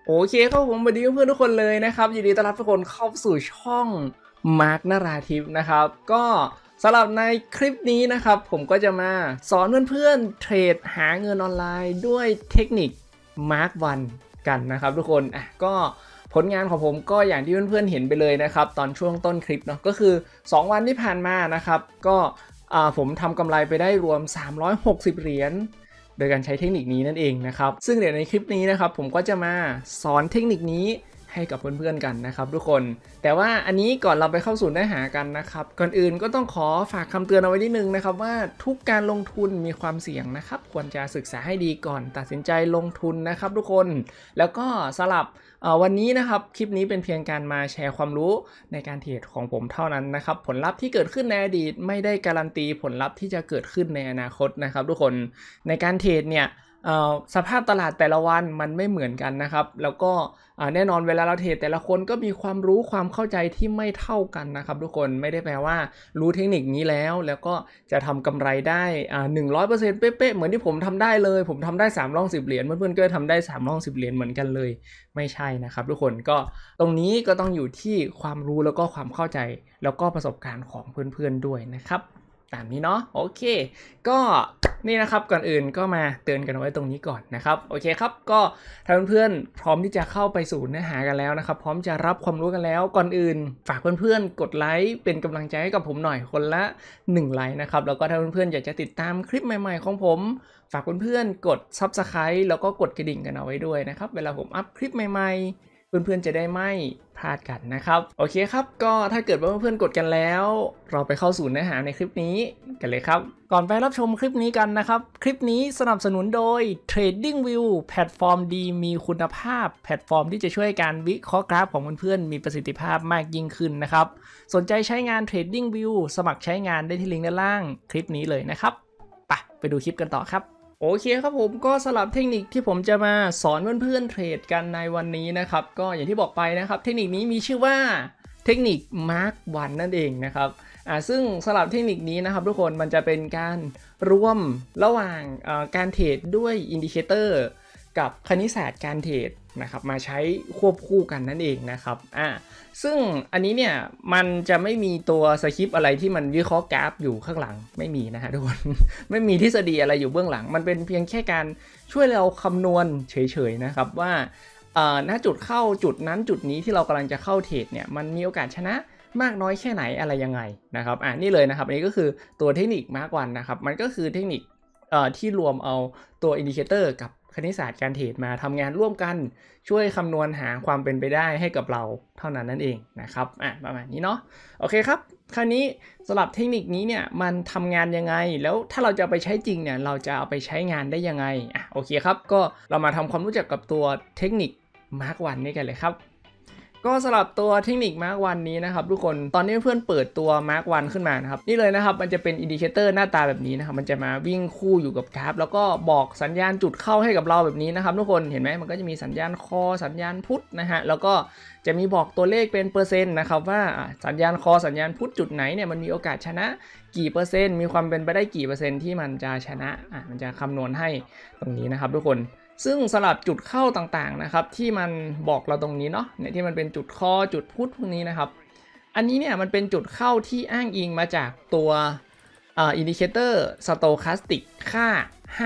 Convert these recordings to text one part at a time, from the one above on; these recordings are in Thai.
โอเคครับผมสวัสดีเพื่อนทุกคนเลยนะครับยินดีต้อนรับทุกคนเข้าสู่ช่อง Mark Narrative นะครับก็สำหรับในคลิปนี้นะครับผมก็จะมาสอนเพื่อนๆเทรดหาเงินออนไลน์ด้วยเทคนิค Mark 1กันนะครับทุกคนก็ผลงานของผมก็อย่างที่เพื่อนๆเห็นไปเลยนะครับตอนช่วงต้นคลิปเนาะก็คือ2วันที่ผ่านมานะครับก็ผมทำกำไรไปได้รวม360เหรียญโดยการใช้เทคนิคนี้นั่นเองนะครับซึ่งเดี๋ยวในคลิปนี้นะครับผมก็จะมาสอนเทคนิคนี้ให้กับเพื่อนๆกันนะครับทุกคนแต่ว่าอันนี้ก่อนเราไปเข้าสู่เนื้อหากันนะครับก่อนอื่นก็ต้องขอฝากคำเตือนเอาไว้นิดนึงนะครับว่าทุกการลงทุนมีความเสี่ยงนะครับควรจะศึกษาให้ดีก่อนตัดสินใจลงทุนนะครับทุกคนแล้วก็สำหรับวันนี้นะครับคลิปนี้เป็นเพียงการมาแชร์ความรู้ในการเทรดของผมเท่านั้นนะครับผลลัพธ์ที่เกิดขึ้นในอดีตไม่ได้การันตีผลลัพธ์ที่จะเกิดขึ้นในอนาคตนะครับทุกคนในการเทรดเนี่ยสภาพตลาดแต่ละวันมันไม่เหมือนกันนะครับแล้วก็แน่นอนเวลาเราเทรดแต่ละคนก็มีความรู้ความเข้าใจที่ไม่เท่ากันนะครับทุกคนไม่ได้แปลว่ารู้เทคนิคนี้แล้วก็จะทำกำไรได้100%เป๊ะๆเหมือนที่ผมทำได้เลยผมทำได้3รอบ10เหรียญเพื่อนๆก็ทำได้3รอบ10เหรียญเหมือนกันเลยไม่ใช่นะครับทุกคนก็ตรงนี้ก็ต้องอยู่ที่ความรู้แล้วก็ความเข้าใจแล้วก็ประสบการณ์ของเพื่อนๆด้วยนะครับตามนี้เนาะโอเคก็นี่นะครับก่อนอื่นก็มาเตือนกันไว้ตรงนี้ก่อนนะครับโอเคครับก็ถ้าเพื่อนๆพร้อมที่จะเข้าไปสู่เนื้อหากันแล้วนะครับพร้อมจะรับความรู้กันแล้วก่อนอื่นฝากเพื่อนๆกดไลค์เป็นกำลังใจให้กับผมหน่อยคนละ1ไลค์นะครับแล้วก็ถ้าเพื่อนๆอยากจะติดตามคลิปใหม่ๆของผมฝากเพื่อนๆกด Subscribe แล้วก็กดกระดิ่งกันเอาไว้ด้วยนะครับเวลาผมอัพคลิปใหม่ๆเพื่อนๆจะได้ไม่พลาดกันนะครับโอเคครับก็ถ้าเกิดว่าเพื่อนๆกดกันแล้วเราไปเข้าสู่เนื้อหาในคลิปนี้กันเลยครับก่อนไปรับชมคลิปนี้กันนะครับคลิปนี้สนับสนุนโดย TradingView แพลตฟอร์มดีมีคุณภาพแพลตฟอร์มที่จะช่วยการวิเคราะห์กราฟของเพื่อนๆมีประสิทธิภาพมากยิ่งขึ้นนะครับสนใจใช้งาน TradingView สมัครใช้งานได้ที่ลิงก์ด้านล่างคลิปนี้เลยนะครับไปดูคลิปกันต่อครับโอเคครับผมก็สลับเทคนิคที่ผมจะมาสอนเพื่อนๆเทรดกันในวันนี้นะครับก็อย่างที่บอกไปนะครับเทคนิคนี้มีชื่อว่าเทคนิค Mark 1นั่นเองนะครับซึ่งสลับเทคนิคนี้นะครับทุกคนมันจะเป็นการรวมระหว่างการเทรดด้วยอินดิเคเตอร์กับคณิตศาสตร์การเทรดนะครับมาใช้ควบคู่กันนั่นเองนะครับซึ่งอันนี้เนี่ยมันจะไม่มีตัวสคริปต์อะไรที่มันวิเคราะห์กราฟอยู่ข้างหลังไม่มีนะฮะทุกคน ไม่มีทฤษฎีอะไรอยู่เบื้องหลังมันเป็นเพียงแค่การช่วยเราคำนวณเฉยๆนะครับว่าณจุดเข้าจุดนั้นจุดนี้ที่เรากำลังจะเข้าเทรดเนี่ยมันมีโอกาสชนะมากน้อยแค่ไหนอะไรยังไงนะครับนี่เลยนะครับอันนี้ก็คือตัวเทคนิคมาร์กวันนะครับมันก็คือเทคนิคที่รวมเอาตัวอินดิเคเตอร์กับคณิตศาสตร์การเทรดมาทำงานร่วมกันช่วยคำนวณหาความเป็นไปได้ให้กับเราเท่านั้นนั่นเองนะครับประมาณนี้เนาะโอเคครับคราวนี้สำหรับเทคนิคนี้เนี่ยมันทำงานยังไงแล้วถ้าเราจะไปใช้จริงเนี่ยเราจะเอาไปใช้งานได้ยังไงโอเคครับก็เรามาทำความรู้จักกับตัวเทคนิค Mark 1นี่กันเลยครับก็สำหรับตัวเทคนิค Mark 1นี้นะครับทุกคนตอนนี้เพื่อนเปิดตัว Mark 1ขึ้นมานะครับนี่เลยนะครับมันจะเป็นอินดิเคเตอร์หน้าตาแบบนี้นะครับมันจะมาวิ่งคู่อยู่กับกราฟแล้วก็บอกสัญญาณจุดเข้าให้กับเราแบบนี้นะครับทุกคนเห็นไหมมันก็จะมีสัญญาณคอสัญญาณพุทนะฮะแล้วก็จะมีบอกตัวเลขเป็นเปอร์เซ็นต์นะครับว่าสัญญาณคอสัญญาณพุทจุดไหนเนี่ยมันมีโอกาสชนะกี่เปอร์เซ็นต์มีความเป็นไปได้กี่เปอร์เซ็นต์ที่มันจะชนะมันจะคำนวณให้ตรงนี้นะครับทุกคนซึ่งสลับจุดเข้าต่างๆนะครับที่มันบอกเราตรงนี้เนาะเนี่ยที่มันเป็นจุดคอจุดพุทพวกนี้นะครับอันนี้เนี่ยมันเป็นจุดเข้าที่อ้างอิงมาจากตัวอินดิเคเตอร์สโตแคสติกค่า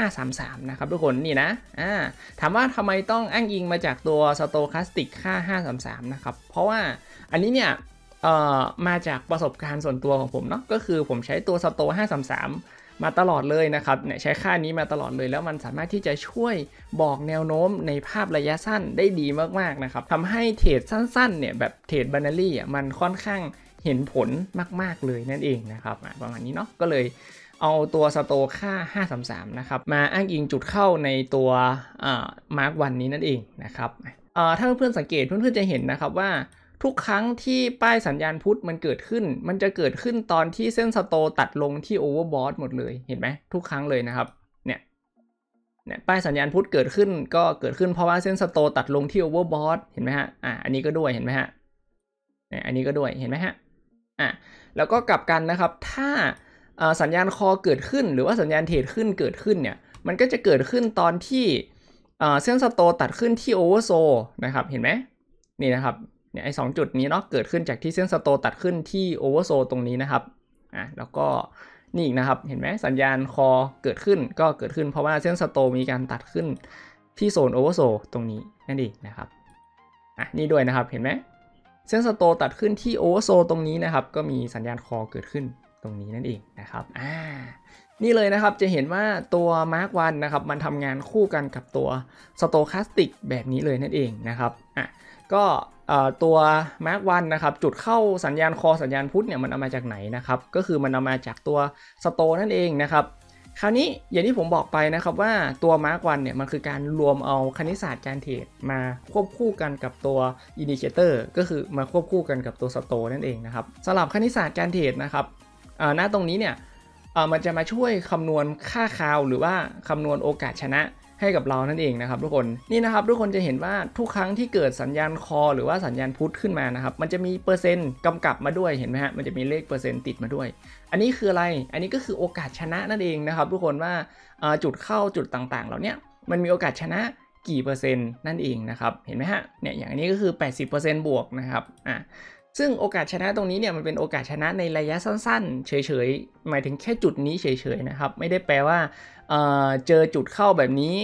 533นะครับทุกคนนี่นะถามว่าทำไมต้องอ้างอิงมาจากตัวสโตแคสติกค่า533นะครับเพราะว่าอันนี้เนี่ยมาจากประสบการณ์ส่วนตัวของผมเนาะก็คือผมใช้ตัวสโต533มาตลอดเลยนะครับเนี่ยใช้ค่านี้มาตลอดเลยแล้วมันสามารถที่จะช่วยบอกแนวโน้มในภาพระยะสั้นได้ดีมากๆนะครับทำให้เทรดสั้นๆเนี่ยแบบเทรดบานารี่มันค่อนข้างเห็นผลมากๆเลยนั่นเองนะครับประมาณนี้เนาะก็เลยเอาตัวสโตค่า533นะครับมาอ้างอิงจุดเข้าในตัวมาร์ก1นี้นั่นเองนะครับถ้าเพื่อนๆสังเกตเพื่อนๆจะเห็นนะครับว่าทุกครั้งที่ป้ายสัญญาณพุทมันเกิดขึ้นมันจะเกิดขึ้นตอนที่เส้นสโตตัดลงที่โอเวอร์บอทหมดเลยเห็นไหมทุกครั้งเลยนะครับเนี่ยป้ายสัญญาณพุทเกิดขึ้นก็เกิดขึ้นเพราะว่าเส้นสโตตัดลงที่โอเวอร์บอทเห็นไหมฮะอันนี้ก็ด้วยเห็นไหมฮะอันนี้ก็ด้วยเห็นไหมฮะแล้วก็กลับกันนะครับถ้าสัญญาณคอเกิดขึ้นหรือว่าสัญญาณเทรดขึ้นเกิดขึ้นเนี่ยมันก็จะเกิดขึ้นตอนที่เส้นสโตตัดขึ้นที่โอเวอร์โซนะครับเห็นไหมนี่นะครับเนี่ยไอ้2จุดนี้เนาะเกิดขึ้นจากที่เส้นสโตตัดขึ้นที่โอเวอร์โซตรงนี้นะครับแล้วก็นี่อีกนะครับเห็นไหมสัญญาณคอเกิดขึ้นก็เกิดขึ้นเพราะว่าเส้นสโตมีการตัดขึ้นที่โซนโอเวอร์โซตรงนี้นั่นเองนะครับนี่ด้วยนะครับเห็นไหมเส้นสโตตัดขึ้นที่โอเวอร์โซตรงนี้นะครับก็มีสัญญาณคอเกิดขึ้นตรงนี้นั่นเองนะครับนี่เลยนะครับจะเห็นว่าตัว Mark 1นะครับมันทำงานคู่กันกับตัว Stochastic แบบนี้เลยนั่นเองนะครับก็ตัว Mark 1นะครับจุดเข้าสัญญาณคอสัญญาณพุทเนี่ยมันเอามาจากไหนนะครับก็คือมันเอามาจากตัว Sto นั่นเองนะครับคราวนี้อย่างที่ผมบอกไปนะครับว่าตัว Mark 1เนี่ยมันคือการรวมเอาคณิตศาสตร์การเทรดมาควบคู่กันกับตัว Indicator ก็คือมาควบคู่กันกับตัว Sto นั่นเองนะครับสำหรับคณิตศาสตร์การเทรดนะครับณตรงนี้เนี่ยมันจะมาช่วยคำนวณค่าคาวหรือว่าคำนวณโอกาสชนะให้กับเรานั่นเองนะครับทุกคนนี่นะครับทุกคนจะเห็นว่าทุกครั้งที่เกิดสัญญาณคอหรือว่าสัญญาณพุทขึ้นมานะครับมันจะมีเปอร์เซ็นต์กำกับมาด้วยเห็นไหมฮะมันจะมีเลขเปอร์เซ็นต์ติดมาด้วยอันนี้คืออะไรอันนี้ก็คือโอกาสชนะนั่นเองนะครับทุกคนว่าจุดเข้าจุดต่างๆเหล่านี้มันมีโอกาสชนะกี่เปอร์เซ็นต์นั่นเองนะครับเห็นไหมฮะเนี่ยอย่างนี้ก็คือ 80% บวกนะครับซึ่งโอกาสชนะตรงนี้เนี่ยมันเป็นโอกาสชนะในระยะสั้นๆเฉยๆหมายถึงแค่จุดนี้เฉยๆนะครับไม่ได้แปลว่าเจอจุดเข้าแบบนี้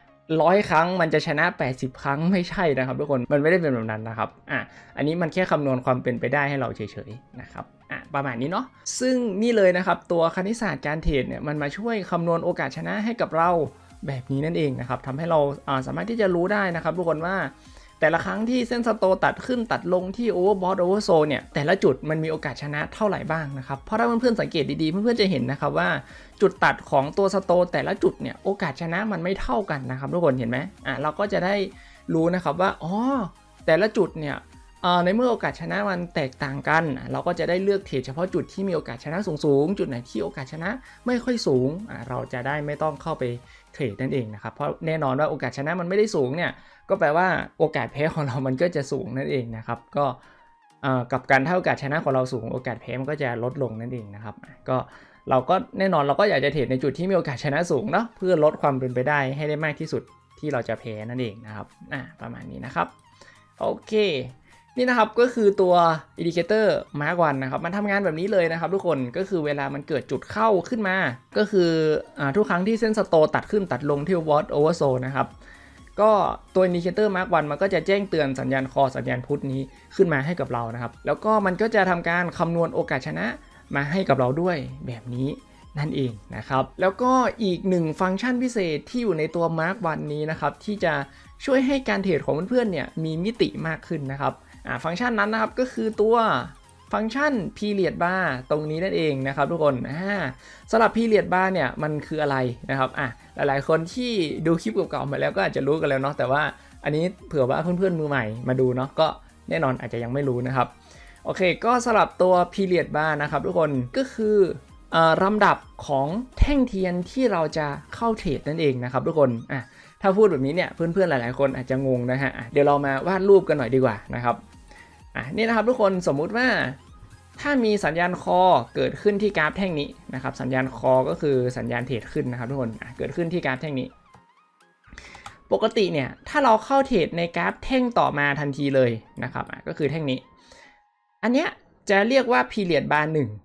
100 ครั้งมันจะชนะ80 ครั้งไม่ใช่นะครับทุกคนมันไม่ได้เป็นแบบนั้นนะครับอันนี้มันแค่คำนวณความเป็นไปได้ให้เราเฉยๆนะครับประมาณนี้เนาะซึ่งนี่เลยนะครับตัวคณิตศาสตร์การเทรดเนี่ยมันมาช่วยคำนวณโอกาสชนะให้กับเราแบบนี้นั่นเองนะครับทำให้เราสามารถที่จะรู้ได้นะครับทุกคนว่าแต่ละครั้งที่เส้นสโตตัดขึ้นตัดลงที่โอเวอร์บอทโอเวอร์โซเนี่ยแต่ละจุดมันมีโอกาสชนะเท่าไหร่บ้างนะครับเพราะถ้าเพื่อนๆสังเกตดีๆเพื่อนๆจะเห็นนะครับว่าจุดตัดของตัวสโตแต่ละจุดเนี่ยโอกาสชนะมันไม่เท่ากันนะครับทุกคนเห็นไหมเราก็จะได้รู้นะครับว่าแต่ละจุดเนี่ยในเมื่อโอกาสชนะมันแตกต่างกันเราก็จะได้เลือกเทรดเฉพาะจุดที่มีโอกาสชนะสูงๆจุดไหนที่โอกาสชนะไม่ค่อยสูงเราจะได้ไม่ต้องเข้าไปเทรดนั่นเองนะครับเพราะแน่นอนว่าโอกาสชนะมันไม่ได้สูงเนี่ยก็แปลว่าโอกาสแพ้ของเรามันก็จะสูงนั่นเองนะครับก็กับการถ้าโอกาสชนะของเราสูงโอกาสแพ้มันก็จะลดลงนั่นเองนะครับก็เราก็แน่นอนเราก็อยากจะเทรดในจุดที่มีโอกาสชนะสูงเนาะเพื่อลดความเป็นไปได้ให้ได้มากที่สุดที่เราจะแพ้นั่นเองนะครับประมาณนี้นะครับโอเคนี่นะครับก็คือตัว Indicator Mark 1นะครับมันทำงานแบบนี้เลยนะครับทุกคนก็คือเวลามันเกิดจุดเข้าขึ้นมาก็คือทุกครั้งที่เส้นสโตตัดขึ้นตัดลงที่ Watt Oversold นะครับก็ตัว Indicator Mark 1มันก็จะแจ้งเตือนสัญญาณคอสัญญาณพุทนี้ขึ้นมาให้กับเรานะครับแล้วก็มันก็จะทำการคำนวณโอกาสชนะมาให้กับเราด้วยแบบนี้นั่นเองนะครับแล้วก็อีกหนึ่งฟังก์ชันพิเศษที่อยู่ในตัว Mark 1นี้นะครับที่จะช่วยให้การเทรดของเพื่อนๆเนี่ยมีมิติมากขึ้นนะครับฟังก์ชันนั้นนะครับก็คือตัวฟังก์ชัน period bar ตรงนี้นั่นเองนะครับทุกคนสำหรับ period bar เนี่ยมันคืออะไรนะครับหลายๆคนที่ดูคลิปเก่าๆมาแล้วก็อาจจะรู้กันแล้วเนาะแต่ว่าอันนี้เผื่อว่าเพื่อนๆมือใหม่มาดูเนาะก็แน่นอนอาจจะยังไม่รู้นะครับโอเคก็สำหรับตัว period bar นะครับทุกคนก็คือลำดับของแท่งเทียนที่เราจะเข้าเทรดนั่นเองนะครับทุกคนถ้าพูดแบบนี้เนี่ยเพื่อนๆหลายๆคนอาจจะงงนะฮะเดี๋ยวเรามาวาดรูปกันหน่อยดีกว่านะครับนี่นะครับทุกคนสมมุติว่าถ้ามีสัญญาณคอเกิดขึ้นที่กราฟแท่งนี้นะครับสัญญาณคอก็คือสัญญาณเทรดขึ้นนะครับทุกคนเกิดขึ้นที่กราฟแท่งนี้ปกติเนี่ยถ้าเราเข้าเทรดในกราฟแท่งต่อมาทันทีเลยนะครับก็คือแท่งนี้อันเนี้ยจะเรียกว่า period bar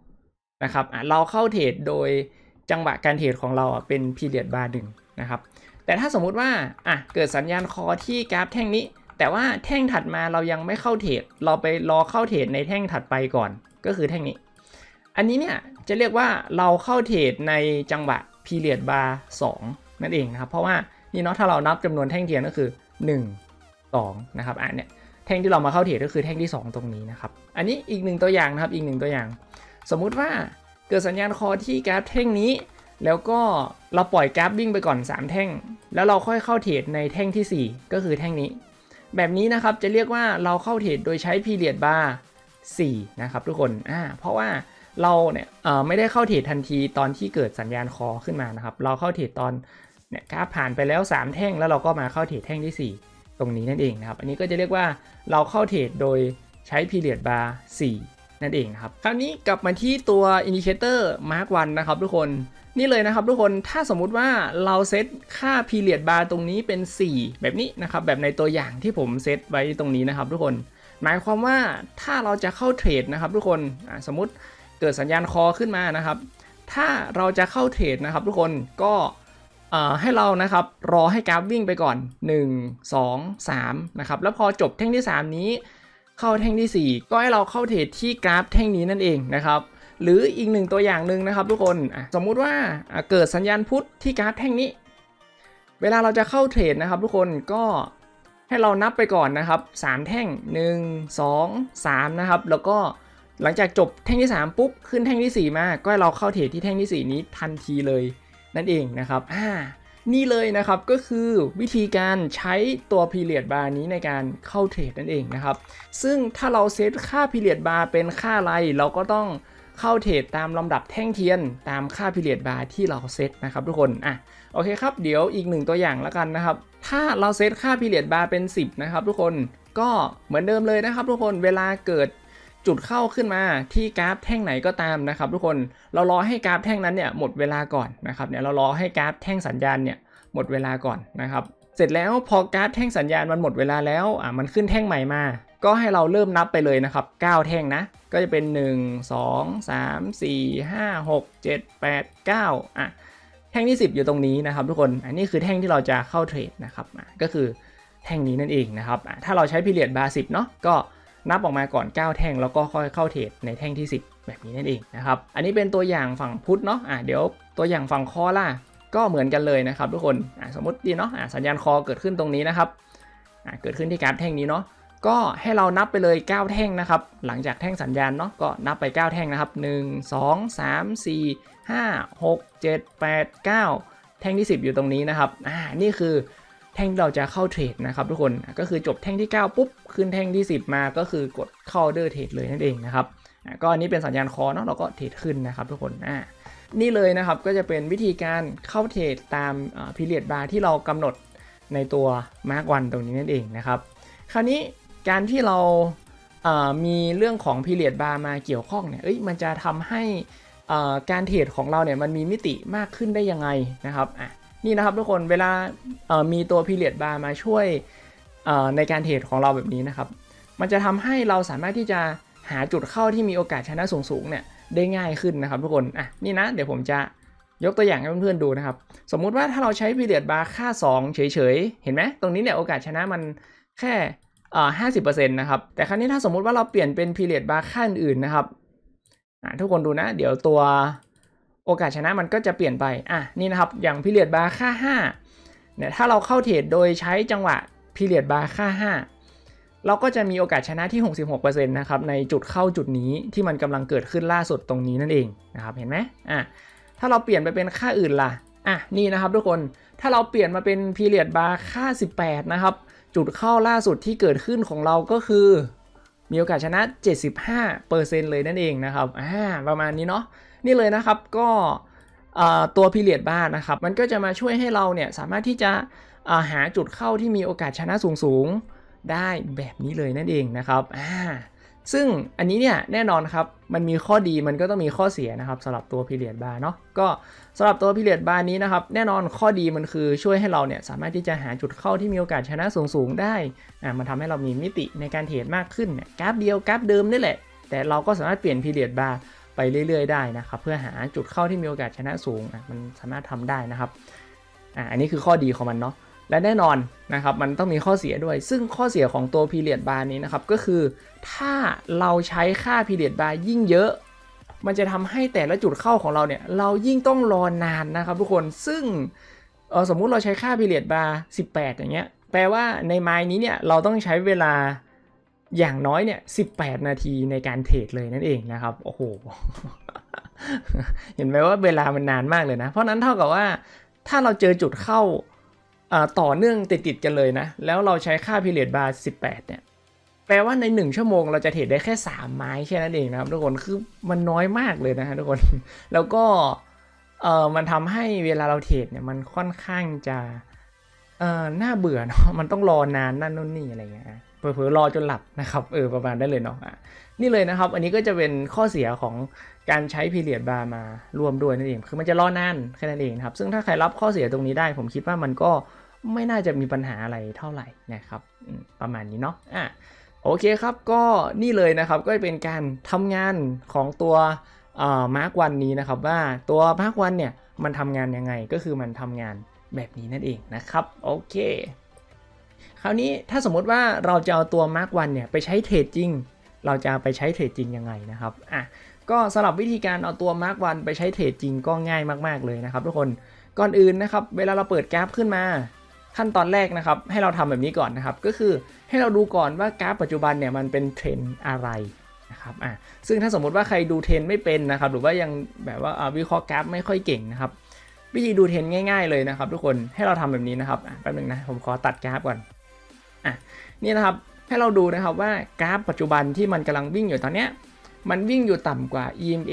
1นะครับเราเข้าเทรดโดยจังหวะการเทรดของเราเป็น period bar 1นะครับแต่ถ้าสมมุติว่าเกิดสัญญาณคอที่กราฟแท่งนี้แต่ว่าแท่งถัดมาเรายังไม่เข้าเทรดเราไปรอเข้าเทรดในแท่งถัดไปก่อนก็คือแท่งนี้อันนี้เนี่ยจะเรียกว่าเราเข้าเทรดในจังหวะ period bar 2นั่นเองนะครับเพราะว่านี่เนาะถ้าเรานับจำนวนแท่งเทียนก็คือ1 2นะครับเนี่ยแท่งที่เรามาเข้าเทรดก็คือแท่งที่2ตรงนี้นะครับอันนี้อีก1ตัวอย่างนะครับอีก1ตัวอย่างสมมุติว่าเกิดสัญญาณคอที่กราฟแท่งนี้แล้วก็เราปล่อยกราฟวิ่งไปก่อน3แท่งแล้วเราค่อยเข้าเทรดในแท่งที่4ก็คือแท่งนี้แบบนี้นะครับจะเรียกว่าเราเข้าเทรดโดยใช้ period bar 4นะครับทุกคนเพราะว่าเราเนี่ยไม่ได้เข้าเทรดทันทีตอนที่เกิดสัญญาณคอขึ้นมานะครับเราเข้าเทรดตอนเนี่ยกราฟผ่านไปแล้ว3แท่งแล้วเราก็มาเข้าเทรดแท่งที่4ตรงนี้นั่นเองนะครับอันนี้ก็จะเรียกว่าเราเข้าเทรดโดยใช้ period bar 4นั่นเองครับคราวนี้กลับมาที่ตัว Indicator Mark 1นะครับทุกคนนี่เลยนะครับทุกคนถ้าสมมุติว่าเราเซตค่า period bar ตรงนี้เป็น4แบบนี้นะครับแบบในตัวอย่างที่ผมเซตไว้ตรงนี้นะครับทุกคนหมายความว่าถ้าเราจะเข้าเทรดนะครับทุกคนสมมุติเกิดสัญญาณคอขึ้นมานะครับถ้าเราจะเข้าเทรดนะครับทุกคนก็ให้เรานะครับรอให้กราฟวิ่งไปก่อน1 2 3นะครับแล้วพอจบแท่งที่3นี้เข้าแท่งที่4ก็ให้เราเข้าเทรดที่กราฟแท่งนี้นั่นเองนะครับหรืออีกหนึ่งตัวอย่างหนึ่งนะครับทุกคนสมมุติว่าเกิดสัญญาณพุทธที่กราฟแท่งนี้เวลาเราจะเข้าเทรดนะครับทุกคนก็ให้เรานับไปก่อนนะครับ3แท่ง1 2 3นะครับแล้วก็หลังจากจบแท่งที่3ปุ๊บขึ้นแท่งที่4มาก็ให้เราเข้าเทรดที่แท่งที่4นี้ทันทีเลยนั่นเองนะครับนี่เลยนะครับก็คือวิธีการใช้ตัว period bar นี้ในการเข้าเทรดนั่นเองนะครับซึ่งถ้าเราเซตค่า period bar เป็นค่าอะไรเราก็ต้องเข้าเทรดตามลำดับแท่งเทียนตามค่า period bar ที่เราเซตนะครับทุกคนโอเคครับเดี๋ยวอีกหนึ่งตัวอย่างแล้วกันนะครับถ้าเราเซตค่า period bar เป็น10นะครับทุกคนก็เหมือนเดิมเลยนะครับทุกคนเวลาเกิดจุดเข้าขึ้นมาที่กราฟแท่งไหนก็ตามนะครับทุกคนเรารอให้กราฟแท่งนั้นเนี่ยหมดเวลาก่อนนะครับเนี่ยเรารอให้กราฟแท่งสัญญาณเนี่ยหมดเวลาก่อนนะครับเสร็จแล้วพอกราฟแท่งสัญญาณมันหมดเวลาแล้วมันขึ้นแท่งใหม่มาก็ให้เราเริ่มนับไปเลยนะครับ9แท่งนะก็จะเป็น1 2 3 4 5 6 7 8 9แท่งที่10อยู่ตรงนี้นะครับทุกคนอันนี้คือแท่งที่เราจะเข้าเทรดนะครับก็คือแท่งนี้นั่นเองนะครับถ้าเราใช้ period bar 10เนาะก็นับออกมาก่อน9แท่งแล้วก็ค่อยเข้าเทรดในแท่งที่10แบบนี้นั่นเองนะครับอันนี้เป็นตัวอย่างฝั่งพุทธเนาะเดี๋ยวตัวอย่างฝั่งคอล่ะก็เหมือนกันเลยนะครับทุกคนสมมติดีเนาะสัญญาณคอเกิดขึ้นตรงนี้นะครับเกิดขึ้นที่กราฟแท่งนี้เนาะก็ให้เรานับไปเลย9แท่งนะครับหลังจากแท่งสัญญาณเนาะก็นับไป9แท่งนะครับ1 2 3 4 5 6 7 8 9แท่งที่10อยู่ตรงนี้นะครับนี่คือแท่งเราจะเข้าเทรดนะครับทุกคนก็คือจบแท่งที่9ปุ๊บขึ้นแท่งที่10มาก็คือกดเข้าออเดอร์เทรดเลยนั่นเองนะครับก็อันนี้เป็นสัญญาณคอเนาะเราก็เทรดขึ้นนะครับทุกคนนี่เลยนะครับก็จะเป็นวิธีการเข้าเทรดตามperiod bar ที่เรากำหนดในตัว Mark 1ตรงนี้นั่นเองนะครับคราวนี้การที่เรามีเรื่องของ period bar มาเกี่ยวข้องเนี่ยมันจะทำให้การเทรดของเราเนี่ยมันมีมิติมากขึ้นได้ยังไงนะครับนี่นะครับทุกคนเวลามีตัว period bar มาช่วยในการเทรดของเราแบบนี้นะครับมันจะทำให้เราสามารถที่จะหาจุดเข้าที่มีโอกาสชนะสูงๆเนี่ยได้ง่ายขึ้นนะครับทุกคนนี่นะเดี๋ยวผมจะยกตัวอย่างให้เพื่อนๆดูนะครับสมมุติว่าถ้าเราใช้ period bar ค่า2เฉยๆเห็นไหมตรงนี้เนี่ยโอกาสชนะมันแค่50% นะครับแต่ครั้นี้ถ้าสมมุติว่าเราเปลี่ยนเป็น period bar ค่าอื่นๆนะครับทุกคนดูนะเดี๋ยวตัวโอกาสชนะมันก็จะเปลี่ยนไปนี่นะครับอย่าง period bar ค่า5เนี่ยถ้าเราเข้าเทรดโดยใช้จังหวะ period bar ค่า5เราก็จะมีโอกาสชนะที่ 66% นะครับในจุดเข้าจุดนี้ที่มันกำลังเกิดขึ้นล่าสุดตรงนี้นั่นเองนะครับเห็นไหมถ้าเราเปลี่ยนไปเป็นค่าอื่นล่ะนี่นะครับทุกคนถ้าเราเปลี่ยนมาเป็น period bar ค่า18นะครับจุดเข้าล่าสุดที่เกิดขึ้นของเราก็คือมีโอกาสชนะ 75% เลยนั่นเองนะครับประมาณนี้เนาะนี่เลยนะครับก็ตัว period bar นะครับมันก็จะมาช่วยให้เราเนี่ยสามารถที่จะหาจุดเข้าที่มีโอกาสชนะสูงได้แบบนี้เลยนั่นเองนะครับซึ่งอันนี้เนี่ยแน่นอนครับมันมีข้อดีมันก็ต้องมีข้อเสียนะครับสำหรับตัว period bar เนาะก็สำหรับตัว period bar นี้นะครับแน่นอนข้อดีมันคือช่วยให้เราเนี่ยสามารถที่จะหาจุดเข้าที่มีโอกาสชนะสูงได้มันทำให้เรามีมิติในการเทรดมากขึ้นเนี่ยกราฟเดียวกราฟเดิมนี่แหละแต่เราก็สามารถเปลี่ยน period bar ไปเรื่อยๆได้นะครับเพื่อหาจุดเข้าที่มีโอกาสชนะสูงมันสามารถทำได้นะครับอันนี้คือข้อดีของมันเนาะและแน่นอนนะครับมันต้องมีข้อเสียด้วยซึ่งข้อเสียของตัว period bar นี้นะครับก็คือถ้าเราใช้ค่า period bar ยิ่งเยอะมันจะทำให้แต่ละจุดเข้าของเราเนี่ยเรายิ่งต้องรอนานนะครับทุกคนซึ่งสมมุติเราใช้ค่า period bar 18อย่างเงี้ยแปลว่าในไมล์นี้เนี่ยเราต้องใช้เวลาอย่างน้อยเนี่ย18นาทีในการเทรดเลยนั่นเองนะครับโอ้โห เห็นไหมว่าเวลามันนานมากเลยนะเพราะนั้นเท่ากับว่าถ้าเราเจอจุดเข้าต่อเนื่องติดๆกันเลยนะแล้วเราใช้ค่า period bar 18เนี่ยแปลว่าใน1ชั่วโมงเราจะเทรดได้แค่3ไม้แค่นั้นเองนะครับทุกคนคือมันน้อยมากเลยนะฮะทุกคน แล้วก็มันทำให้เวลาเราเทรดเนี่ยมันค่อนข้างจะน่าเบื่อเนาะมันต้องรอนานนั่นนู่นนี่อะไรเงี้ยผลอๆรอจนหลับนะครับประมาณได้เลยเนาะนี่เลยนะครับอันนี้ก็จะเป็นข้อเสียของการใช้ period bar มาร่วมด้วยนั่นเองคือมันจะรอนานแค่นั้นเองครับซึ่งถ้าใครรับข้อเสียตรงนี้ได้ผมคิดว่ามันก็ไม่น่าจะมีปัญหาอะไรเท่าไหร่นะครับประมาณนี้เนาะโอเคครับก็นี่เลยนะครับก็เป็นการทำงานของตัวMark 1นี้นะครับว่าตัว Mark 1เนี่ยมันทำงานยังไงก็คือมันทำงานแบบนี้นั่นเองนะครับโอเคคราวนี้ถ้าสมมติว่าเราจะเอาตัว Mark 1เนี่ยไปใช้เทรดจริงเราจะไปใช้เทรดจริงยังไงนะครับก็สำหรับวิธีการเอาตัว Mark 1ไปใช้เทรดจริงก็ง่ายมากๆเลยนะครับทุกคนก่อนอื่นนะครับเวลาเราเปิดกราฟขึ้นมาขั้นตอนแรกนะครับให้เราทำแบบนี้ก่อนนะครับก็คือให้เราดูก่อนว่ากราฟปัจจุบันเนี่ยมันเป็นเทรนด์อะไรนะครับซึ่งถ้าสมมติว่าใครดูเทรนด์ไม่เป็นนะครับหรือว่ายังแบบว่าวิเคราะห์กราฟไม่ค่อยเก่งนะครับวิธีดูเทรนด์ง่ายๆเลยนะครับทุกคนให้เราทำแบบนี้นะครับแป๊บนึงนะผมขอตัดกราฟก่อนนี่นะครับให้เราดูนะครับว่ากราฟปัจจุบันที่มันกำลังวิ่งอยู่ตอนเนี้ยมันวิ่งอยู่ต่ำกว่า EMA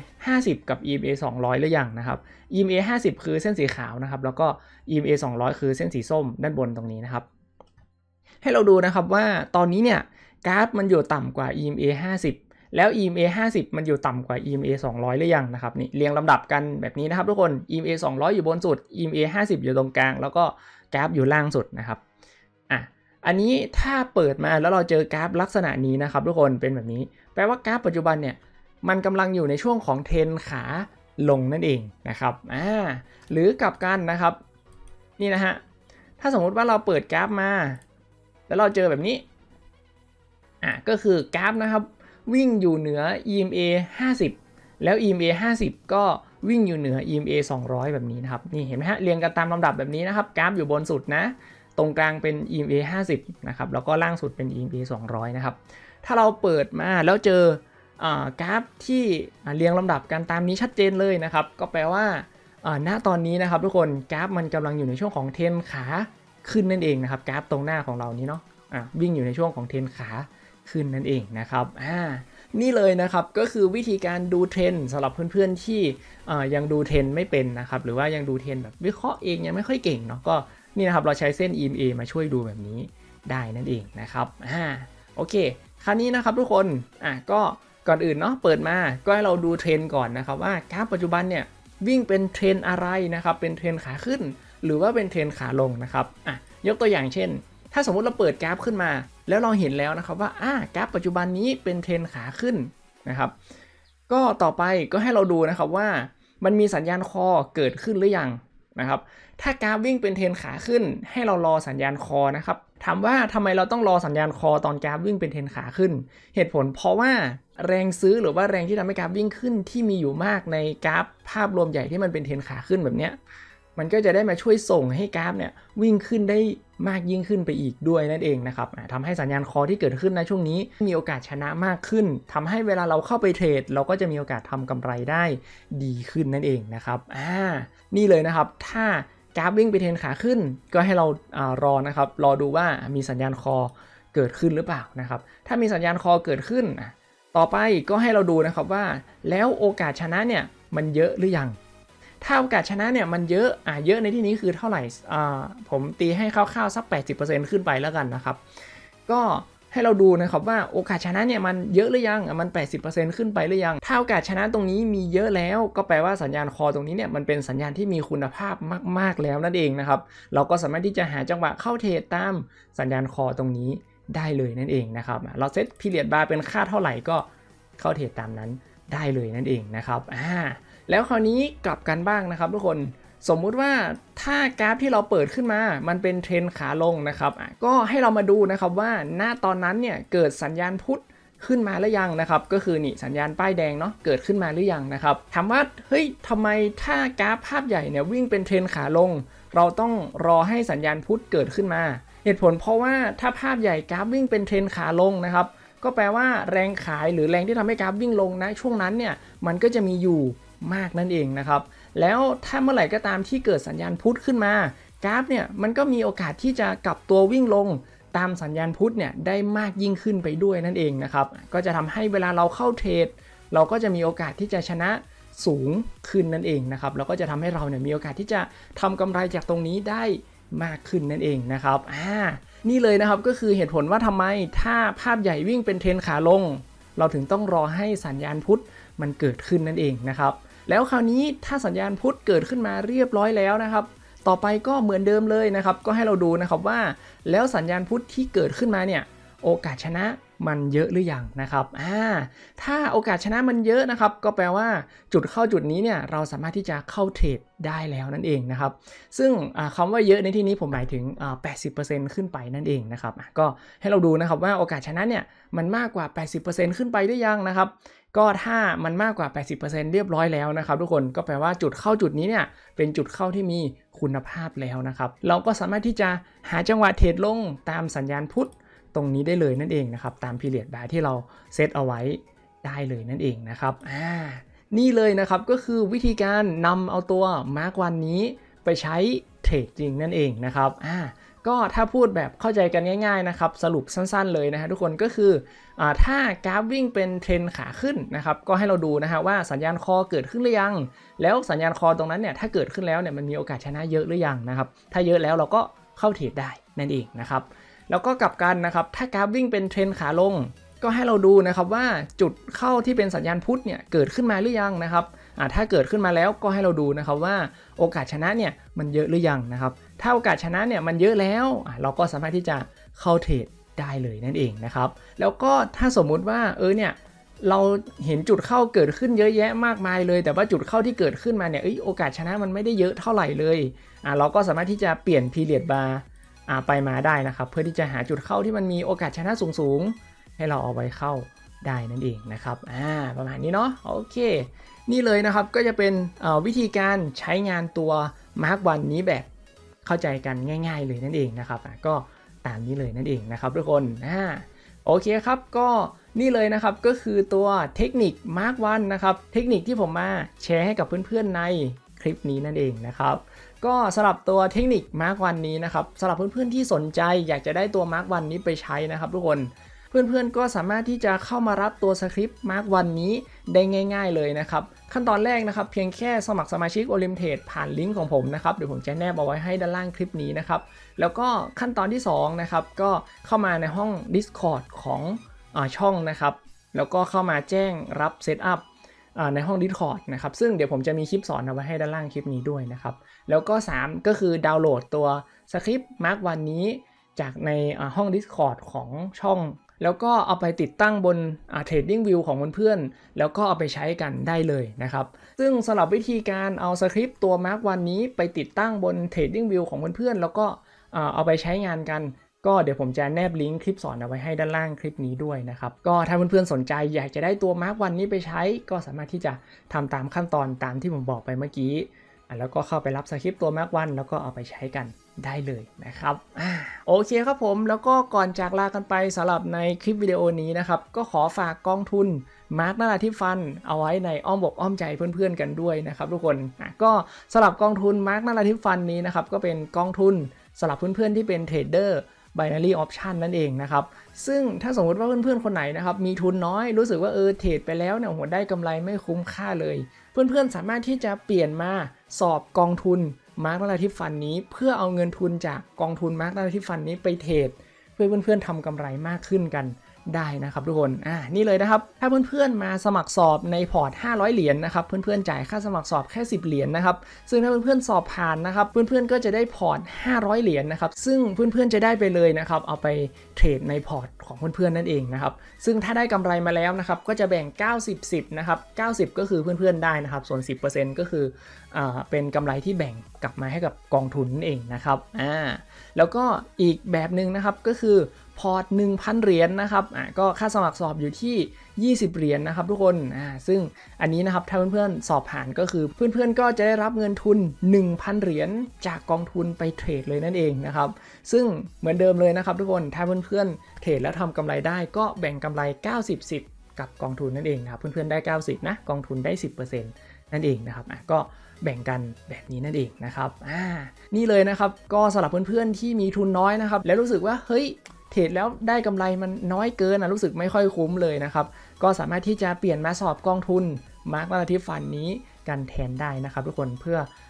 50 กับ EMA 200หรือยังนะครับ EMA 50 คือเส้นสีขาวนะครับแล้วก็ EMA 200 คือเส้นสีส้มด้านบนตรงนี้นะครับให้เราดูนะครับว่าตอนนี้เนี่ยกราฟมันอยู่ต่ำกว่า EMA 50 แล้ว EMA 50 มันอยู่ต่ำกว่า EMA 200หรือยังนะครับนี่เรียงลำดับกันแบบนี้นะครับทุกคน EMA 200 อยู่บนสุด EMA 50 อยู่ตรงกลางแล้วก็กราฟอยู่ล่างสุดนะครับอันนี้ถ้าเปิดมาแล้วเราเจอกราฟลักษณะนี้นะครับทุกคนเป็นแบบนี้แปลว่ากราฟปัจจุบันเนี่ยมันกำลังอยู่ในช่วงของเทรนขาลงนั่นเองนะครับหรือกลับกันนะครับนี่นะฮะถ้าสมมุติว่าเราเปิดกราฟมาแล้วเราเจอแบบนี้ก็คือกราฟนะครับวิ่งอยู่เหนือ EMA 50 แล้ว EMA 50 ก็วิ่งอยู่เหนือ EMA 200แบบนี้นะครับนี่เห็นไหมฮะเรียงกันตามลำดับแบบนี้นะครับกราฟอยู่บนสุดนะตรงกลางเป็น EMA 50 นะครับแล้วก็ล่างสุดเป็น EMA 200 นะครับถ้าเราเปิดมาแล้วเจอกราฟที่เรียงลำดับกันตามนี้ชัดเจนเลยนะครับก็แปลว่าณตอนนี้นะครับทุกคนกราฟมันกำลังอยู่ในช่วงของเทรนขาขึ้นนั่นเองนะครับกราฟตรงหน้าของเรานี้เนาะวิ่งอยู่ในช่วงของเทรนขาขึ้นนั่นเองนะครับนี่เลยนะครับก็คือวิธีการดูเทรนสำหรับเพื่อนๆที่ยังดูเทรนไม่เป็นนะครับหรือว่ายังดูเทรนแบบวิเคราะห์เองยังไม่ค่อยเก่งเนาะก็นี่นะครับเราใช้เส้น EMA มาช่วยดูแบบนี้ได้นั่นเองนะครับโอเคคราวนี้นะครับทุกคนก็ก่อนอื่นเนาะเปิดมาก็ให้เราดูเทรนก่อนนะครับว่ากราฟปัจจุบันเนี่ยวิ่งเป็นเทรนอะไรนะครับเป็นเทรนขาขึ้นหรือว่าเป็นเทรนขาลงนะครับยกตัวอย่างเช่นถ้าสมมุติเราเปิดกราฟขึ้นมาแล้วเราเห็นแล้วนะครับว่ากราฟปัจจุบันนี้เป็นเทรนขาขึ้นนะครับก็ต่อไปก็ให้เราดูนะครับว่ามันมีสัญญาณคอเกิดขึ้นหรือยังนะครับถ้ากราฟวิ่งเป็นเทรนขาขึ้นให้เรารอสัญญาณคอนะครับถามว่าทำไมเราต้องรอสัญญาณคอตอนกราฟวิ่งเป็นเทรนขาขึ้นเหตุผลเพราะว่าแรงซื้อหรือว่าแรงที่ทำให้กราฟวิ่งขึ้นที่มีอยู่มากในกราฟภาพรวมใหญ่ที่มันเป็นเทรนขาขึ้นแบบเนี้ยมันก็จะได้มาช่วยส่งให้กราฟเนี่ยวิ่งขึ้นได้มากยิ่งขึ้นไปอีกด้วยนั่นเองนะครับทำให้สัญญาณคอที่เกิดขึ้นในช่วงนี้มีโอกาสชนะมากขึ้นทำให้เวลาเราเข้าไปเทรดเราก็จะมีโอกาสทำกำไรได้ดีขึ้นนั่นเองนะครับนี่เลยนะครับถ้ากราฟวิ่งไปเทรนขาขึ้นก็ให้เรารอนะครับรอดูว่ามีสัญญาณคอเกิดขึ้นหรือเปล่านะครับถ้ามีสัญญาณคอเกิดขึ้นต่อไปก็ให้เราดูนะครับว่าแล้วโอกาสชนะเนี่ยมันเยอะหรือยังถ้าโอกาสชนะเนี่ยมันเยอะเยอะในที่นี้คือเท่าไหร่ผมตีให้คร่าวๆสัก 80% ขึ้นไปแล้วกันนะครับก็ให้เราดูนะครับว่าโอกาสชนะเนี่ยมันเยอะหรือยังมัน 80% ขึ้นไปหรือยังถ้าโอกาสชนะตรงนี้มีเยอะแล้วก็แปลว่าสัญญาณคอตรงนี้เนี่ยมันเป็นสัญญาณที่มีคุณภาพมากๆแล้วนั่นเองนะครับเราก็สามารถที่จะหาจังหวะเข้าเทรดตามสัญญาณคอตรงนี้ได้เลยนั่นเองนะครับเราเซต period bar เป็นค่าเท่าไหร่ก็เข้าเทรดตามนั้นได้เลยนั่นเองนะครับแล้วคราวนี้กลับกันบ้างนะครับทุกคนสมมุติว่าถ้ากราฟที่เราเปิดขึ้นมามันเป็นเทรนขาลงนะครับก็ให้เรามาดูนะครับว่าณตอนนั้นเนี่ยเกิดสัญญาณพุทธขึ้นมาหรือยังนะครับก็คือนี่สัญญาณป้ายแดงเนาะเกิดขึ้นมาหรือยังนะครับถามว่าเฮ้ยทำไมถ้ากราฟภาพใหญ่เนี่ยวิ่งเป็นเทรนขาลงเราต้องรอให้สัญญาณพุทธเกิดขึ้นมาเหตุผลเพราะว่าถ้าภาพใหญ่กราฟวิ่งเป็นเทรนขาลงนะครับก็แปลว่าแรงขายหรือแรงที่ทำให้กราฟวิ่งลงนะช่วงนั้นเนี่ยมันก็จะมีอยู่มากนั่นเองนะครับแล้วถ้าเมื่อไหร่ก็ตามที่เกิดสัญญาณพุทธขึ้นมากราฟเนี่ยมันก็มีโอกาสที่จะกลับตัววิ่งลงตามสัญญาณพุทธเนี่ยได้มากยิ่งขึ้นไปด้วยนั่นเองนะครับก็จะทำให้เวลาเราเข้าเทรดเราก็จะมีโอกาสที่จะชนะสูงขึ้นนั่นเองนะครับแล้วก็จะทำให้เราเนี่ยมีโอกาสที่จะทำกำไรจากตรงนี้ได้มากขึ้นนั่นเองนะครับนี่เลยนะครับก็คือเหตุผลว่าทำไมถ้าภาพใหญ่วิ่งเป็นเทรนขาลงเราถึงต้องรอให้สัญญาณพุทธมันเกิดขึ้นนั่นเองนะครับแล้วคราวนี้ถ้าสัญญาณพุทธเกิดขึ้นมาเรียบร้อยแล้วนะครับต่อไปก็เหมือนเดิมเลยนะครับก็ให้เราดูนะครับว่าแล้วสัญญาณพุทธที่เกิดขึ้นมาเนี่ยโอกาสชนะมันเยอะหรือยังนะครับถ้าโอกาสชนะมันเยอะนะครับก็แปลว่าจุดเข้าจุดนี้เนี่ยเราสามารถที่จะเข้าเทรดได้แล้วนั่นเองนะครับซึ่งคำว่าเยอะในที่นี้ผมหมายถึง80% ขึ้นไปนั่นเองนะครับก็ให้เราดูนะครับว่าโอกาสชนะเนี่ยมันมากกว่า 80% ขึ้นไปหรือยังนะครับก็ถ้ามันมากกว่า 80% เรียบร้อยแล้วนะครับทุกคนก็แปลว่าจุดเข้าจุดนี้เนี่ยเป็นจุดเข้าที่มีคุณภาพแล้วนะครับเราก็สามารถที่จะหาจังหวะเทรดลงตามสัญญาณพุทธตรงนี้ได้เลยนั่นเองนะครับตาม period bar ที่เราเซตเอาไว้ได้เลยนั่นเองนะครับนี่เลยนะครับก็คือวิธีการนำเอาตัว Mark วันนี้ไปใช้เทรดจริงนั่นเองนะครับก็ถ้าพูดแบบเข้าใจกันง่ายๆนะครับสรุปสั้นๆเลยนะฮะทุกคนก็คือถ้ากราฟวิ่งเป็นเทรนขาขึ้นนะครับก็ให้เราดูนะฮะว่าสัญญาณคอเกิดขึ้นหรือยังแล้วสัญญาณคอตรงนั้นเนี่ยถ้าเกิดขึ้นแล้วเนี่ยมันมีโอกาสชนะเยอะหรือยังนะครับถ้าเยอะแล้วเราก็เข้าเทรดได้นั่นเองนะครับแล้วก็กลับกันนะครับถ้ากราฟวิ่งเป็นเทรนขาลงก็ให้เราดูนะครับว่าจุดเข้าที่เป็นสัญญาณพุทธเนี่ยเกิดขึ้นมาหรือยังนะครับถ้าเกิดขึ้นมาแล้วก็ให้เราดูนะครับว่าโอกาสชนะเนี่ยมันเยอะหรือยังนะครับถ้าโอกาสชนะเนี่ยมันเยอะแล้วเราก็สามารถที่จะเข้าเทรดได้เลยนั่นเองนะครับแล้วก็ถ้าสมมุติว่าเนี่ยเราเห็นจุดเข้าเกิดขึ้นเยอะแยะมากมายเลยแต่ว่าจุดเข้าที่เกิดขึ้นมาเนี่ยโอกาสชนะมันไม่ได้เยอะเท่าไหร่เลยเราก็สามารถที่จะเปลี่ยน period bar ไปมาได้นะครับเพื่อที่จะหาจุดเข้าที่มันมีโอกาสชนะสูงๆให้เราเอาไว้เข้าได้นั่นเองนะครับประมาณนี้เนาะโอเคนี่เลยนะครับก็จะเป็นวิธีการใช้งานตัว Mark วันนี้แบบเข้าใจกันง่ายๆเลยนั่นเองนะครับก็ตามนี้เลยนั่นเองนะครับทุกคนโอเคครับก็นี่เลยนะครับก็คือตัวเทคนิค Mark วันนะครับเทคนิคที่ผมมาแชร์ให้กับเพื่อนๆในคลิปนี้นั่นเองนะครับก็สำหรับตัวเทคนิค Mark วันนี้นะครับสำหรับเพื่อนๆที่สนใจอยากจะได้ตัว Mark วันนี้ไปใช้นะครับทุกคนเพื่อนๆก็สามารถที่จะเข้ามารับตัวสคริปต์ Mark วันนี้ได้ง่ายๆเลยนะครับขั้นตอนแรกนะครับเพียงแค่สมัครสมาชิก Olimtrade ผ่านลิงก์ของผมนะครับเดี๋ยวผมจะแนบเอาไว้ให้ด้านล่างคลิปนี้นะครับแล้วก็ขั้นตอนที่2นะครับก็เข้ามาในห้อง Discord ของช่องนะครับแล้วก็เข้ามาแจ้งรับเซตอัพในห้อง Discord นะครับซึ่งเดี๋ยวผมจะมีคลิปสอนเอาไว้ให้ด้านล่างคลิปนี้ด้วยนะครับแล้วก็3ก็คือดาวน์โหลดตัวสคริปต์ Mark วันนี้จากในห้อง Discord ของช่องแล้วก็เอาไปติดตั้งบนTrading View ของเพื่อนๆแล้วก็เอาไปใช้กันได้เลยนะครับซึ่งสำหรับวิธีการเอาสคริปต์ตัว Mark วันนี้ไปติดตั้งบน Trading View ของเพื่อนๆแล้วก็เอาไปใช้งานกันก็เดี๋ยวผมจะแนบลิงก์คลิปสอนเอาไว้ให้ด้านล่างคลิปนี้ด้วยนะครับก็ถ้าเพื่อนๆสนใจอยากจะได้ตัว Mark วันนี้ไปใช้ก็สามารถที่จะทำตามขั้นตอนตามที่ผมบอกไปเมื่อกี้แล้วก็เข้าไปรับสคริปต์ตัว Mark วันแล้วก็เอาไปใช้กันได้เลยนะครับโอเคครับผมแล้วก็ก่อนจากลากันไปสำหรับในคลิปวิดีโอนี้นะครับก็ขอฝากกองทุน Mark Narrative Fund เอาไว้ในอ้อมอกอ้อมใจเพื่อนๆกันด้วยนะครับทุกคนก็สำหรับกองทุน Mark Narrative Fund นี้นะครับก็เป็นกองทุนสำหรับเพื่อนๆที่เป็นเทรดเดอร์binary option นั่นเองนะครับซึ่งถ้าสมมติว่าเพื่อนๆคนไหนนะครับมีทุนน้อยรู้สึกว่าเทรดไปแล้วเนี่ยโหได้กำไรไม่คุ้มค่าเลยเพื่อนๆสามารถที่จะเปลี่ยนมาสอบกองทุน Mark Narrative Fund นี้เพื่อเอาเงินทุนจากกองทุน Mark Narrative Fund นี้ไปเทรดเพื่อเพื่อนๆทำกำไรมากขึ้นกันได้นะครับทุกคนนี่เลยนะครับถ้าเพื่อนๆมาสมัครสอบในพอร์ต500เหรียญนะครับเพื่อนๆจ่ายค่าสมัครสอบแค่10เหรียญนะครับซึ่งถ้าเพื่อนๆสอบผ่านนะครับเพื่อนๆก็จะได้พอร์ต500เหรียญนะครับซึ่งเพื่อนๆจะได้ไปเลยนะครับเอาไปเทรดในพอร์ตของเพื่อนๆนั่นเองนะครับซึ่งถ้าได้กำไรมาแล้วนะครับก็จะแบ่ง90-10นะครับ90ก็คือเพื่อนๆได้นะครับส่วน 10% ก็คือเป็นกำไรที่แบ่งกลับมาให้กับกองทุนนั่นเองนะครับแล้วก็อีกแบบหนึ่งนะครับก็คือพอร์ต 1,000 เหรียญนะครับก็ค่าสมัครสอบอยู่ที่20เหรียญนะครับทุกคนซึ่งอันนี้นะครับถ้าเพื่อนๆสอบผ่านก็คือเพื่อนๆก็จะได้รับเงินทุน 1,000 เหรียญจากกองทุนไปเทรดเลยนั่นเองนะครับซึ่งเหมือนเดิมเลยนะครับทุกคนถ้าเพื่อนๆเทรดแล้วทำกำไรได้ก็แบ่งกำไร90-10กับกองทุนนั่นเองนะครับเพื่อนๆได้90นะกองทุนได้ 10% นั่นเองนะครับก็แบ่งกันแบบนี้นั่นเองนะครับนี่เลยนะครับก็สำหรับเพื่อนๆที่มีทุนน้อยนะครับแล้วรู้สึกว่าเฮ้ยเทรดแล้วได้กำไรมันน้อยเกินรู้สึกไม่ค่อยคุ้มเลยนะครับก็สามารถที่จะเปลี่ยนมาสอบกองทุน Mark Narrative Fund นี้กันแทนได้นะครับทุกคนเพื่อ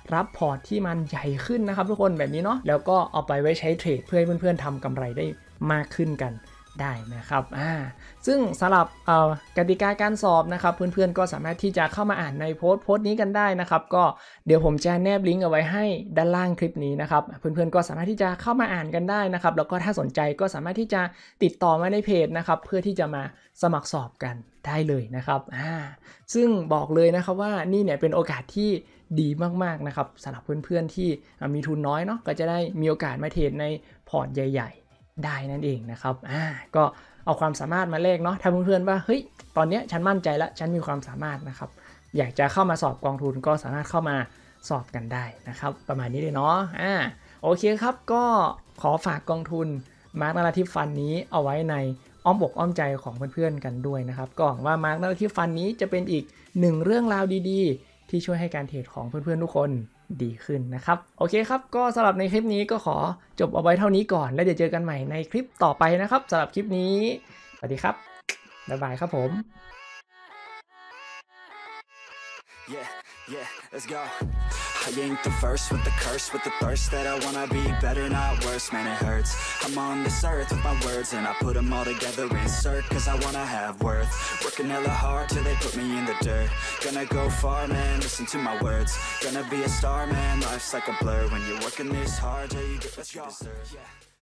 รับพอร์ตที่มันใหญ่ขึ้นนะครับทุกคนแบบนี้เนาะแล้วก็เอาไปไว้ใช้เทรดเพื่อให้เพื่อนๆทำกำไรได้มากขึ้นกันได้นะครับซึ่งสำหรับกติกาการสอบนะครับเพื่อนๆก็สามารถที่จะเข้ามาอ่านในโพสต์นี้กันได้นะครับก็เดี๋ยวผมจะแนบลิงก์เอาไว้ให้ด้านล่างคลิปนี้นะครับเพื่อนๆก็สามารถที่จะเข้ามาอ่านกันได้นะครับแล้วก็ถ้าสนใจก็สามารถที่จะติดต่อมาในเพจนะครับเพื่อที่จะมาสมัครสอบกันได้เลยนะครับซึ่งบอกเลยนะครับว่านี่เนี่ยเป็นโอกาสที่ดีมากๆนะครับสำหรับเพื่อนๆที่มีทุนน้อยเนาะก็จะได้มีโอกาสมาเทรดในพอร์ตใหญ่ๆได้นั่นเองนะครับก็เอาความสามารถมาแลกเนาะถ้าเพื่อนๆว่าเฮ้ยตอนนี้ฉันมั่นใจแล้วฉันมีความสามารถนะครับอยากจะเข้ามาสอบกองทุนก็สามารถเข้ามาสอบกันได้นะครับประมาณนี้เลยเนาะโอเคครับก็ขอฝากกองทุนมาร์กนาราทิฟฟันนี้เอาไว้ในอ้อมอกอ้อมใจของเพื่อนๆกันด้วยนะครับก็หวังว่ามาร์กนาราทิฟฟันนี้จะเป็นอีกหนึ่งเรื่องราวดีๆที่ช่วยให้การเทรดของเพื่อนๆทุกคนดีขึ้นนะครับโอเคครับก็สำหรับในคลิปนี้ก็ขอจบเอาไว้เท่านี้ก่อนแล้วเดี๋ยวเจอกันใหม่ในคลิปต่อไปนะครับสำหรับคลิปนี้สวัสดีครับบ๊ายบายครับผม Yeah, let's go. I ain't the first with the curse, with the thirst that I wanna be better, not worse, man it hurts. I'm on this earth with my words and I put them all together, insert, cause I wanna have worth. Working hella hard till they put me in the dirt. Gonna go far, man, listen to my words. Gonna be a star, man, life's like a blur. When you're working this hard, yeah, you get what you deserve. Yeah.